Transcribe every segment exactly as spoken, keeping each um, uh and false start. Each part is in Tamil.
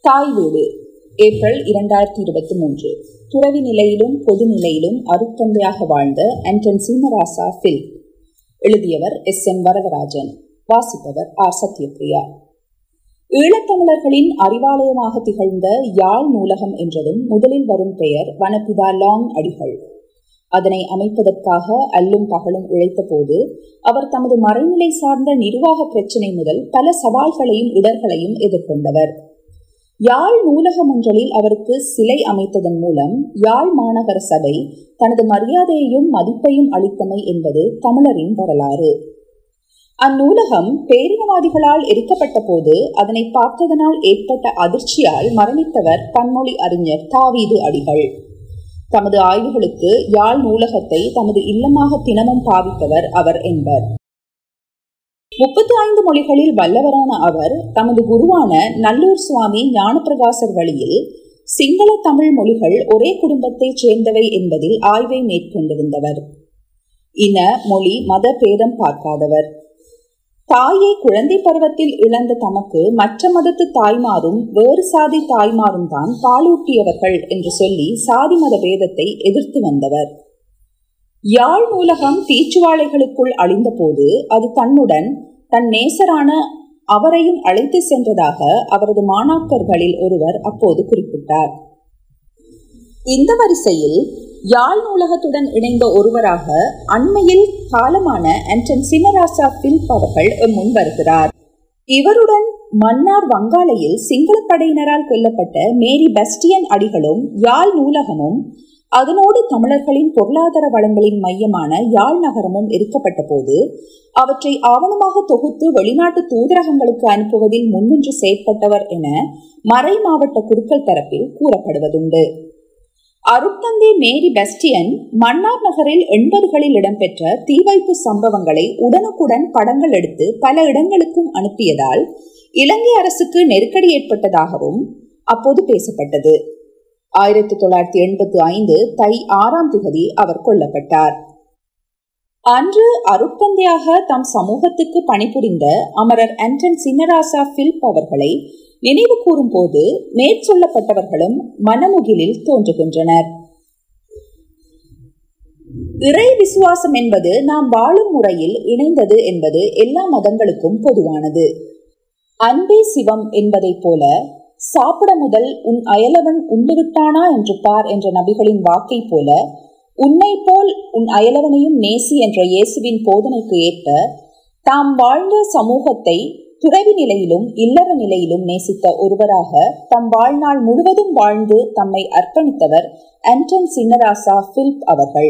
தாய் வீடு ஏப்ரல் இரண்டாயிரத்தி இருபத்தி மூன்று. துறவி நிலையிலும் பொது நிலையிலும் அருட்தந்தையாக வாழ்ந்த ஆண்டன் சீனராசா பிலிப். எழுதியவர் எஸ் என் வரதராஜன். வாசிப்பவர் ஆர் சத்யபிரியா. ஈழத்தமிழர்களின் அறிவாலயமாக திகழ்ந்த யாழ் நூலகம் என்றதும் முதலில் வரும் பெயர் வனப்பிதா லாங் அடிகள். அதனை அமைப்பதற்காக அல்லும் பகலும் உழைத்த போது அவர் தமது மறைநிலை சார்ந்த நிர்வாக பிரச்சினை முதல் பல சவால்களையும் இடர்களையும் எதிர்கொண்டவர். யாழ் நூலகம் ஒன்றில் அவருக்கு சிலை அமைத்ததன் மூலம் யாழ் மாநகர சபை தனது மரியாதையையும் மதிப்பையும் அளித்தமை என்பது தமிழரின் வரலாறு. அந்நூலகம் பேரினவாதிகளால் எரிக்கப்பட்ட போது அதனை பார்த்ததனால் ஏற்பட்ட அதிர்ச்சியால் மரணித்தவர் பன்மொழி அறிஞர் தாவீது அடிகள். தமது ஆய்வுகளுக்கு யாழ் நூலகத்தை தமது இல்லமாக தினமும் பாவித்தவர் அவர் என்பர். முப்பத்தி ஐந்து மொழிகளில் வல்லவரான அவர் தமது குருவான நல்லூர் சுவாமி ஞானப்பிரகாசர் வழியில் சிங்கள தமிழ் மொழிகள் ஒரே குடும்பத்தைச் சேர்ந்தவை என்பதில் ஆய்வை மேற்கொண்டிருந்தவர். இன மொழி மத பேதம் பார்க்காதவர். தாயை குழந்தை பருவத்தில் இழந்த தமக்கு மற்ற மதத்து தாய்மாரும் வேறு சாதி தாய்மாரும் தான் பாலூட்டியவர்கள் என்று சொல்லி சாதி மத பேதத்தை எதிர்த்து வந்தவர். யாழ் நூலகம் தீச்சுவாளைகளுக்குள் அழிந்த போது அது தன்னுடன் தன் நேசரான அவரையும் அழைத்து சென்றதாக அவரது மாணாக்கர்களில் ஒருவர் அப்போது குறிப்பிட்டார். இந்த வரிசையில் யாழ் நூலகத்துடன் இணைந்த ஒருவராக அண்மையில் காலமான ஆண்டன் சீனராசா பிலிப் அவர்கள் முன் வருகிறார். இவருடன் மன்னார் வங்காளையில் சிங்கள படையினரால் கொல்லப்பட்ட மேரி பெஸ்டியன் அடிகளும் யாழ் நூலகமும் அதனோடு தமிழர்களின் பொருளாதார வளங்களின் மையமான யாழ் நகரமும் எரிக்கப்பட்ட போது அவற்றை ஆவணமாக தொகுத்து வெளிநாட்டு தூதரகங்களுக்கு அனுப்புவதில் முன்னின்று செயற்பட்டவர் என மறை மாவட்ட குருக்கள் தரப்பில் கூறப்படுவதுண்டு. அருட்தந்தை மேரி பெஸ்டியன் மன்னார் நகரில் எண்பதுகளில் இடம்பெற்ற தீவைப்பு சம்பவங்களை உடனுக்குடன் படங்கள் எடுத்து பல இடங்களுக்கும் அனுப்பியதால் இலங்கை அரசுக்கு நெருக்கடி ஏற்பட்டதாகவும் அப்போது பேசப்பட்டது. ஆயிரத்தி தொள்ளாயிரத்தி எண்பத்தி ஐந்து தை ஆறாம் திகதி அவர் கொல்லப்பட்டார். அன்று அருட்தந்தையாக தம் சமூகத்துக்கு பணிபுரிந்த அமரர் ஆண்டன் சீனராசா பிலிப் அவர்களை நினைவு கூறும் போது மேற்சொல்லப்பட்டவர்களும் மனமுகிலில் தோன்றுகின்றனர். இறை விசுவாசம் என்பது நாம் வாழும் முறையில் இணைந்தது என்பது எல்லா மதங்களுக்கும் பொதுவானது. அன்பே சிவம் என்பதை போல சாப்பிட முதல் உன் அயலவன் உண்டுவிட்டானா என்று பார் என்ற நபிகளின் வாக்கை போல உன்னை போல் உன் அயலவனையும் நேசி என்ற இயேசுவின் போதனைக்கு ஏற்ப தாம் வாழ்ந்த சமூகத்தை துறவி நிலையிலும் இல்லற நிலையிலும் நேசித்த ஒருவராக தம் வாழ்நாள் முழுவதும் வாழ்ந்து தம்மை அர்ப்பணித்தவர் ஆண்டன் சீனராசா பிலிப் அவர்கள்.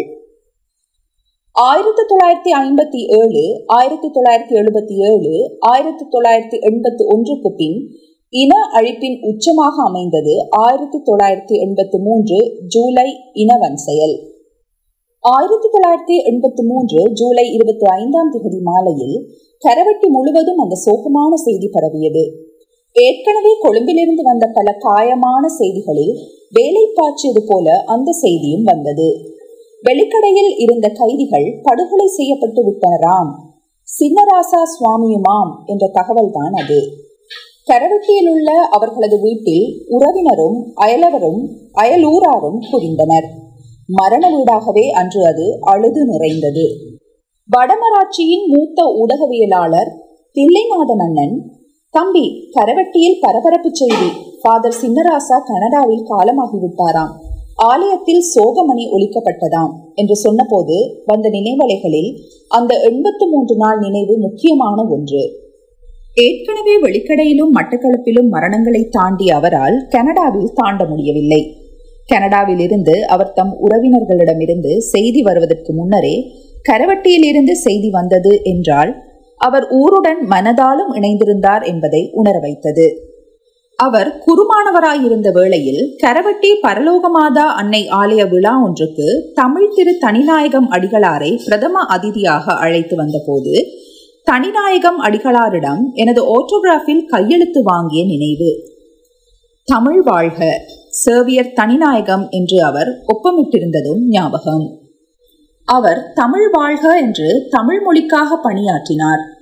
ஆயிரத்தி தொள்ளாயிரத்தி ஐம்பத்தி ஏழு ஆயிரத்தி தொள்ளாயிரத்தி எழுபத்தி ஏழு ஆயிரத்தி தொள்ளாயிரத்தி எண்பத்தி ஒன்றுக்கு பின் இன அழிப்பின் உச்சமாக அமைந்தது ஆயிரத்தி தொள்ளாயிரத்தி எண்பத்தி மூன்று ஜூலை இனவன் செயல். ஆயிரத்தி தொள்ளாயிரத்தி எண்பத்தி மூன்று ஜூலை இருபத்தி ஐந்தாம் தேதி மாலையில் கரவட்டி முழுவதும் அந்த சோகமான செய்தி பரவியது. ஏற்கனவே கொழும்பிலிருந்து வந்த பல காயமான செய்திகளில் வேலை பாய்ச்சியது போல அந்த செய்தியும் வந்தது. வெளிக்கடையில் இருந்த கைதிகள் படுகொலை செய்யப்பட்டு விட்டனராம், சீனராசா சுவாமியுமாம் என்ற தகவல் தான் அது. கரவட்டியில் உள்ள அவர்களது வீட்டில் உறவினரும் அயலவரும் அயலூராரும் குவிந்தனர். மரண வீடாகவே அன்று அது அழுது நிறைந்தது. வடமராட்சியின் மூத்த ஊடகவியலாளர் தில்லைநாதன் அண்ணன், தம்பி, கரவட்டியில் பரபரப்பு செய்தி, ஃபாதர் சீனராசா கனடாவில் காலமாகிவிட்டாராம், ஆலயத்தில் சோகமணி ஒலிக்கப்பட்டதாம் என்று சொன்னபோது வந்த நினைவலைகளில் அந்த எண்பத்தி மூன்று நாள் நினைவு முக்கியமான ஒன்று. ஏற்கனவே வெளிக்கடையிலும் மட்டக்களப்பிலும் மரணங்களை தாண்டிய அவரால் கனடாவில் தாண்ட முடியவில்லை. கனடாவில் இருந்து அவர் தம் உறவினர்களிடமிருந்து செய்தி வருவதற்கு முன்னரே கரவட்டியில் இருந்து செய்தி வந்தது என்றால் அவர் ஊருடன் மனதாலும் இணைந்திருந்தார் என்பதை உணர வைத்தது. அவர் குருமானவராயிருந்த வேளையில் கரவட்டி பரலோகமாதா அன்னை ஆலய விழா ஒன்றுக்கு தமிழ் திரு தனிநாயகம் அடிகளாரை பிரதம அதிதியாக அழைத்து வந்த போது தனிநாயகம் அடிகளாரிடம் எனது ஆட்டோகிராஃபில் கையெழுத்து வாங்கிய நினைவு. தமிழ் வாழ்க, சேவியர் தனிநாயகம் என்று அவர் ஒப்பமிட்டிருந்ததும் ஞாபகம். அவர் தமிழ் வாழ்க என்று தமிழ் மொழிக்காக பணியாற்றினார்.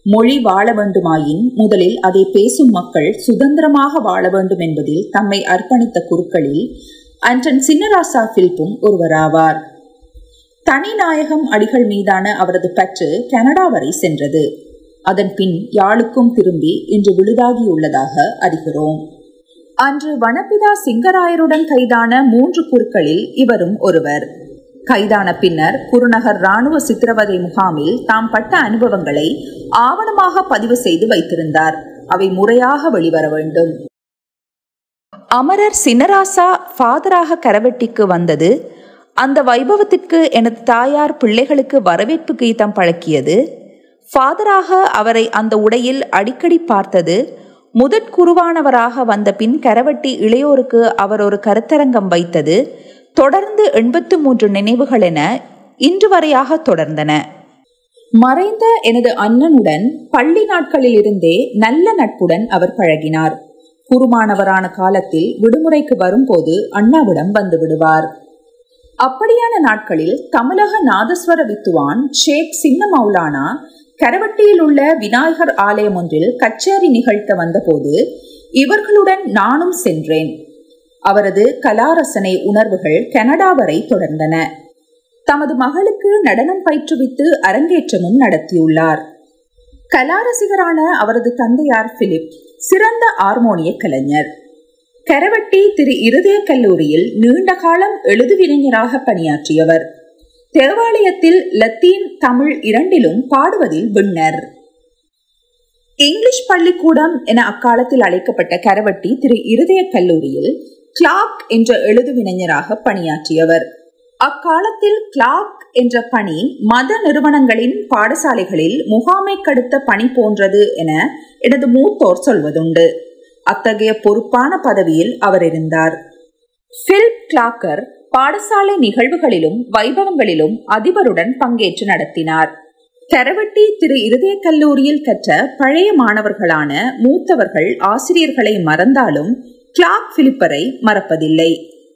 மொழி வாழ வேண்டுமாயின் முதலில் அதை பேசும் மக்கள் சுதந்திரமாக வாழ வேண்டும் என்பதில் தம்மை அர்ப்பணித்த குருக்களில் அன்டன் சின்னராசா பிலிப்பும் ஒருவராவார். தனிநாயகம் அடிகள் மீதான அவரது பற்று கனடா வரை சென்றது. அதன் பின் யாழுக்கும் திரும்பி இன்று விழுதாகியுள்ளதாக அறிகிறோம். அன்று வனப்பிதா சிங்கராயருடன் கைதான மூன்று குருக்களில் இவரும் ஒருவர். கைதான பின்னர் குருநகர் இராணுவ சித்திரவதை முகாமில் தாம் பட்ட அனுபவங்களை ஆவணமாக பதிவு செய்து வைத்திருந்தார். அவை முறையாக வெளிவர வேண்டும். அமரர் சின்னராசா ஃபாதராக கரவெட்டிக்கு வந்தது, அந்த வைபவத்திற்கு எனது தாயார் பிள்ளைகளுக்கு வரவேற்பு கீதம் பழக்கியது, ஃபாதராக அவரை அந்த உடையில் அடிக்கடி பார்த்தது, முதற் குருவானவராக வந்த பின் கரவெட்டி இளையோருக்கு அவர் ஒரு கருத்தரங்கம் வைத்தது, தொடர்ந்து எண்பத்து மூன்று நினைவுகள் என இன்று வரையாக தொடர்ந்தன. மறைந்த எனது அண்ணனுடன் பள்ளி நாட்களில் இருந்தே நல்ல நட்புடன் அவர் பழகினார். குருமானவரான காலத்தில் விடுமுறைக்கு வரும்போது அண்ணாவிடம் வந்து விடுவார். அப்படியான நாட்களில் தமிழக நாதஸ்வர வித்துவான் ஷேக் சின்ன மௌலானா கரவட்டியில் உள்ள விநாயகர் ஆலயம் ஒன்றில் கச்சேரி நிகழ்த்த வந்தபோது இவர்களுடன் நானும் சென்றேன். அவரது கலாரசனை உணர்வுகள் கனடா வரை தொடர்ந்தன. தமது மகளுக்கு நடனம் பயிற்றுவித்து அரங்கேற்றமும் நடத்தியுள்ளார். கலாரசிகரான அவரது தந்தையார் பிலிப் சிறந்த ஆர்மோனிய கலைஞர். கரவட்டி திரு இருதய கல்லூரியில் நீண்ட காலம் எழுதுவினைஞராக பணியாற்றியவர். தேவாலயத்தில் லத்தீன் தமிழ் இரண்டிலும் பாடுவதில் விண்ணர். இங்கிலீஷ் பள்ளிக்கூடம் என அக்காலத்தில் அழைக்கப்பட்ட கரவட்டி திரு இருதய கல்லூரியில் கிளார்க் என்ற எழுதுவினைஞராக பணியாற்றியவர். அக்காலத்தில் கிளார்க் என்ற பணி மத நிறுவனங்களின் பாடசாலைகளில் முகாமை கடுத்த பணி போன்றது என எனது மூத்தோர் சொல்வதுண்டு. அத்தகைய பொறுப்பான பதவியில் அவர் இருந்தார். பிலிப் கிளார்க்கர் பாடசாலை நிகழ்வுகளிலும் வைபவங்களிலும் அதிபருடன் பங்கேற்று நடத்தினார். கரவட்டி திரு இருதய கல்லூரியில் கற்ற பழைய மாணவர்களான மூத்தவர்கள் ஆசிரியர்களை மறந்தாலும் கிளார்க் பிலிப்பரை மறப்பதில்லை.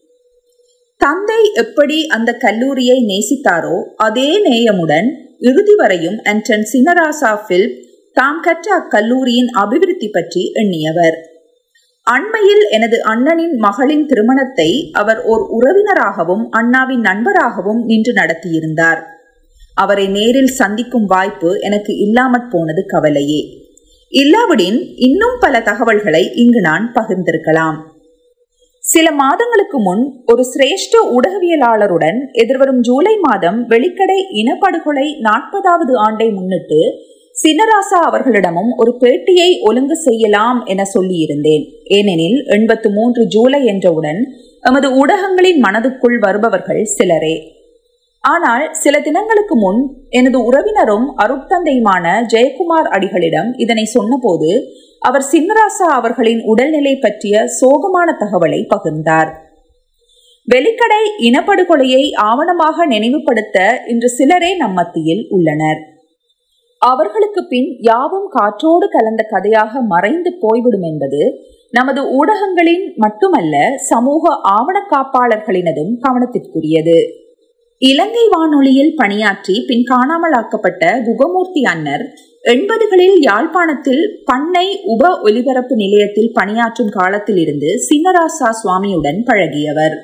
தந்தை எப்படி அந்த கல்லூரியை நேசித்தாரோ அதே நேயமுடன் இறுதி வரையும் அன்டன் சின்னராசா பிலிப் தாம் கற்ற அக்கல்லூரியின் அபிவிருத்தி பற்றி எண்ணியவர். அண்மையில் எனது அண்ணனின் மகளின் திருமணத்தை அவர் ஓர் உறவினராகவும் அண்ணாவின் நண்பராகவும் நின்று நடத்தியிருந்தார். அவரை நேரில் சந்திக்கும் வாய்ப்பு எனக்கு இல்லாமற் போனது கவலையே. இல்லாவிடின் இன்னும் பல தகவல்களை இங்கு நான் பகிர்ந்திருக்கலாம். சில மாதங்களுக்கு முன் ஒரு சிரேஷ்ட ஊடகவியலாளருடன் எதிர்வரும் ஜூலை மாதம் வெளிக்கடை இனப்படுகொலை நாற்பதாவது ஆண்டை முன்னிட்டு சின்னராசா அவர்களிடமும் ஒரு பேட்டியை ஒழுங்கு செய்யலாம் என சொல்லியிருந்தேன். ஏனெனில் எண்பத்து மூன்று ஜூலை என்றவுடன் எமது ஊடகங்களின் மனதுக்குள் வருபவர்கள் சிலரே. ஆனால் சில தினங்களுக்கு முன் எனது உறவினரும் அருட்தந்தையுமான ஜெயக்குமார் அடிகளிடம் இதனை சொன்னபோது அவர் சின்னராசா அவர்களின் உடல்நிலை பற்றிய சோகமான தகவலை பகிர்ந்தார். வெளிக்கடை இனப்படுகொலையை ஆவணமாக நினைவுபடுத்த இன்று சிலரே நம் மத்தியில் உள்ளனர். அவர்களுக்கு பின் யாவும் காற்றோடு கலந்த கதையாக மறைந்து போய்விடும் என்பது நமது ஊடகங்களின் மட்டுமல்ல சமூக ஆவண காப்பாளர்களினதும் கவனத்திற்குரியது. இலங்கை வானொலியில் பணியாற்றி பின் காணாமலாக்கப்பட்ட குகமூர்த்தி அன்னர் எண்பதுகளில் யாழ்ப்பாணத்தில் பண்ணை உப ஒலிபரப்பு நிலையத்தில் பணியாற்றும் காலத்தில் இருந்து சின்னராசா சுவாமியுடன் பழகியவர்.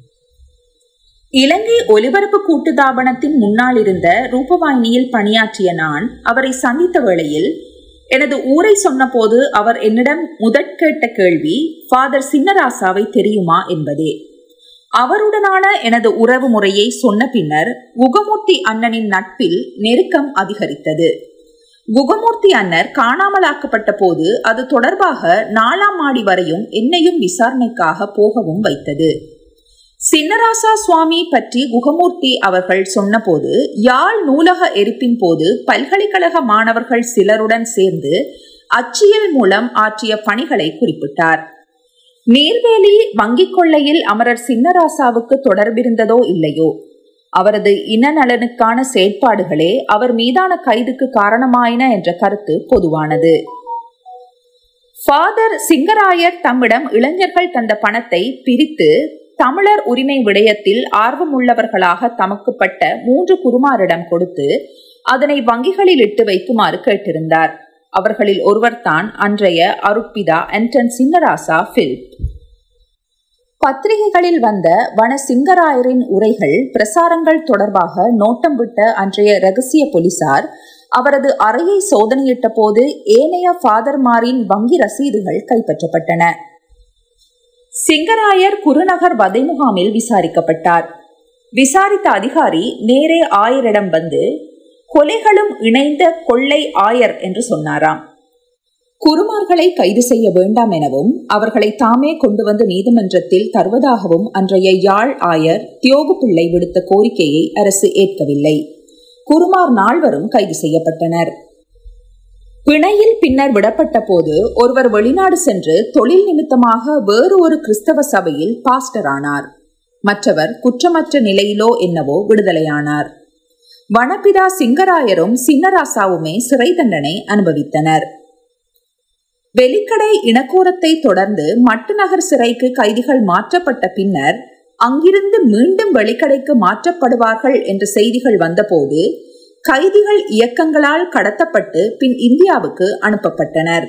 இலங்கை ஒலிபரப்பு கூட்டுத்தாபனத்தின் முன்னால் இருந்த ரூபவாயினியில் பணியாற்றிய நான் அவரை சந்தித்த வேளையில் எனது ஊரை சொன்ன போது அவர் என்னிடம் முதற் கேட்ட கேள்வி ஃபாதர் சின்னராசாவை தெரியுமா என்பதே. அவருடனான எனது உறவு முறையை சொன்ன பின்னர் குகமூர்த்தி அண்ணனின் நட்பில் நெருக்கம் அதிகரித்தது. குகமூர்த்தி அன்னர் காணாமலாக்கப்பட்ட போது அது தொடர்பாக நாலாம் மாடி வரையும் என்னையும் விசாரணைக்காக போகவும் வைத்தது. சின்னராசா சுவாமி பற்றி குகமூர்த்தி அவர்கள் சொன்னபோது யாழ் நூலக எரிப்பின் போது பல்கலைக்கழக மாணவர்கள் சிலருடன் சேர்ந்து அச்சியல் மூலம் ஆற்றிய பணிகளை குறிப்பிட்டார். நீர்வேலி வங்கிக் கொள்ளையில் அமரர் சின்னராசாவுக்கு தொடர்பிருந்ததோ இல்லையோ, அவரது இன நலனுக்கான செயற்பாடுகளே அவர் மீதான கைதுக்கு காரணமாயின என்ற கருத்து பொதுவானது. ஃபாதர் சிங்கராயர் தம்மிடம் இளைஞர்கள் தந்த பணத்தை பிரித்து தமிழர் உரிமை விடயத்தில் ஆர்வமுள்ளவர்களாக தமக்குப்பட்ட மூன்று குருமாரிடம் கொடுத்து அதனை வங்கிகளில் இட்டு வைக்குமாறு கேட்டிருந்தார். அவர்களில் ஒருவர்தான் அன்றைய அருட்பிதா ஆண்டன் சின்னராசா பிலிப். பத்திரிகைகளில் வந்த வன சிங்கராயரின் உரைகள் பிரசாரங்கள் தொடர்பாக நோட்டம் விட்ட அன்றைய இரகசிய போலீசார் அவரது அறையை சோதனையிட்ட போது ஏனைய ஃபாதர்மாரின் வங்கி ரசீதுகள் கைப்பற்றப்பட்டன. சிங்கராயர் குருநகர் வதை முகாமில் விசாரிக்கப்பட்டார். விசாரித்த அதிகாரி நேரே ஆயரிடம் வந்து கொலைகளும் இணைந்த கொள்ளை ஆயர் என்று சொன்னாராம். குருமார்களை கைது செய்ய வேண்டாம் எனவும் அவர்களை தாமே கொண்டு வந்து நீதிமன்றத்தில் தருவதாகவும் அன்றைய யாழ் ஆயர் தியோகு பிள்ளை விடுத்த கோரிக்கையை அரசு ஏற்கவில்லை. குருமார் நால்வரும் கைது செய்யப்பட்டனர். பிணையில் பின்னர் விடப்பட்ட போது ஒருவர் வெளிநாடு சென்று தொழில் நிமித்தமாக வேறு ஒரு கிறிஸ்தவ சபையில் பாஸ்டர் ஆனார். மற்றவர் குற்றமற்ற நிலையிலோ என்னவோ விடுதலையானார். வனப்பிதா சிங்கராயரும் சின்னராசாவுமே சிறை தண்டனை அனுபவித்தனர். வெலிக்கடை இனக்கூரத்தை தொடர்ந்து மட்டுநகர் சிறைக்கு கைதிகள் மாற்றப்பட்ட பின்னர் அங்கிருந்து மீண்டும் வெளிக்கடைக்கு மாற்றப்படுவார்கள் என்ற செய்திகள் வந்தபோது கைதிகள் இயக்கங்களால் கடத்தப்பட்டு பின் இந்தியாவுக்கு அனுப்பப்பட்டனர்.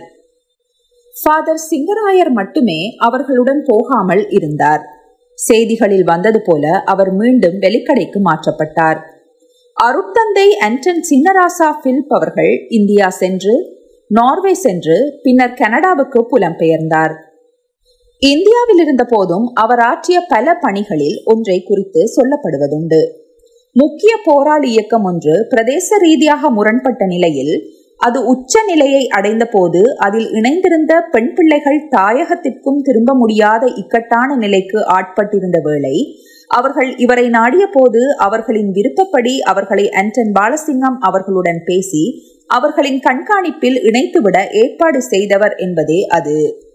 ஃபாதர் சிங்கராயர் மட்டுமே அவர்களுடன் போகாமல் இருந்தார். செய்திகளில் வந்தது போல அவர் மீண்டும் வெளிக்கடைக்கு மாற்றப்பட்டார். அருட்தந்தை ஆண்டன் சின்னராசா பிலிப் அவர்கள் இந்தியா சென்று நார்வே சென்று பின்னர் கனடாவுக்கு புலம்பெயர்ந்தார். இந்தியாவில் இருந்த போதும் அவர் ஆற்றிய பல பணிகளில் ஒன்றை குறித்து சொல்லப்படுவதுண்டு. முக்கிய போராளி இயக்கம் ஒன்று பிரதேச ரீதியாக முரண்பட்ட நிலையில் அது உச்ச நிலையை அடைந்த போது அதில் இணைந்திருந்த பெண் பிள்ளைகள் தாயகத்திற்கும் திரும்ப முடியாத இக்கட்டான நிலைக்கு ஆட்பட்டிருந்த வேளை அவர்கள் இவரை நாடிய போது அவர்களின் விருப்பப்படி அவர்களை ஆண்டன் பாலசிங்கம் அவர்களுடன் பேசி அவர்களின் கண்காணிப்பில் இணைத்துவிட ஏற்பாடு செய்தவர் என்பதே அது.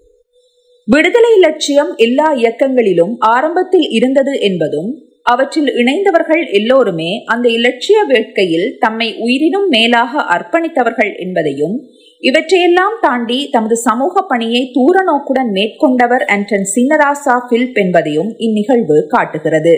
விடுதலை லட்சியம் எல்லா இயக்கங்களிலும் ஆரம்பத்தில் இருந்தது என்பதும் அவற்றில் இணைந்தவர்கள் எல்லோருமே அந்த இலட்சிய வேட்கையில் தம்மை உயிரினும் மேலாக அர்ப்பணித்தவர்கள் என்பதையும் இவற்றையெல்லாம் தாண்டி தமது சமூக பணியை தூர நோக்குடன் மேற்கொண்டவர் ஆண்டன் சின்னராசா பிலிப் என்பதையும் இந்நிகழ்வு காட்டுகிறது.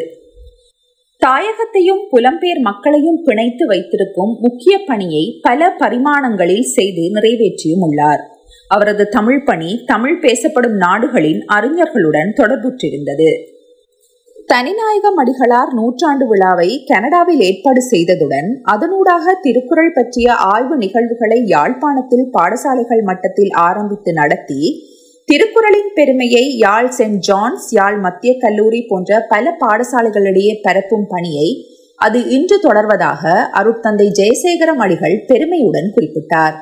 தாயகத்தையும் புலம்பெயர் மக்களையும் பிணைத்து வைத்திருக்கும் முக்கிய பணியை பல பரிமாணங்களில் செய்து நிறைவேற்றியும் உள்ளார். அவரது தமிழ் பணி தமிழ் பேசப்படும் நாடுகளின் அறிஞர்களுடன் தொடர்புற்றிருந்தது. தனிநாயகம் அடிகளார் நூற்றாண்டு விழாவை கனடாவில் ஏற்பாடு செய்ததுடன் அதனூடாக திருக்குறள் பற்றிய ஆய்வு நிகழ்வுகளை யாழ்ப்பாணத்தில் பாடசாலைகள் மட்டத்தில் ஆரம்பித்து நடத்தி திருக்குறளின் பெருமையை யாழ் சென்ட் ஜான்ஸ், யாழ் மத்திய கல்லூரி போன்ற பல பாடசாலைகளிடையே பரப்பும் பணியை அது இன்று தொடர்வதாக அருட்தந்தை ஜெயசேகரம் அடிகள் பெருமையுடன் குறிப்பிட்டார்.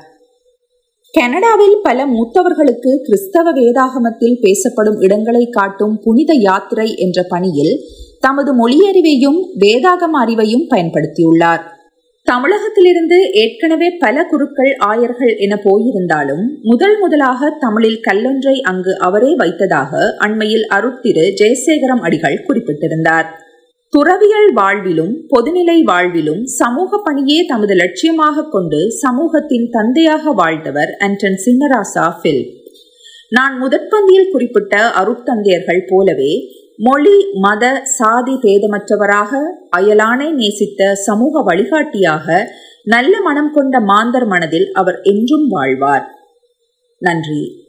கனடாவில் பல மூத்தவர்களுக்கு கிறிஸ்தவ வேதாகமத்தில் பேசப்படும் இடங்களை காட்டும் புனித யாத்திரை என்ற பணியில் தமது மொழியறிவையும் வேதாகம அறிவையும் பயன்படுத்தியுள்ளார். தமிழகத்திலிருந்து ஏற்கனவே பல குருக்கள் ஆயர்கள் என போயிருந்தாலும் முதல் முதலாக தமிழில் கல்லொன்றை அங்கு அவரே வைத்ததாக அண்மையில் அருட்திரு ஜெயசேகரம் அடிகள் குறிப்பிட்டிருந்தார். துறவியல் வாழ்விலும் பொதுநிலை வாழ்விலும் சமூக பணியே தமது லட்சியமாக கொண்டு சமூகத்தின் தந்தையாக வாழ்ந்தவர் ஆண்டன் சின்னராசா பிலிப். நான் முதற்பந்தியில் குறிப்பிட்ட அருட்தந்தையர்கள் போலவே மொழி மத சாதி பேதமற்றவராக அயலானை நேசித்த சமூக வழிகாட்டியாக நல்ல மனம் கொண்ட மாந்தர் மனதில் அவர் என்றும் வாழ்வார். நன்றி.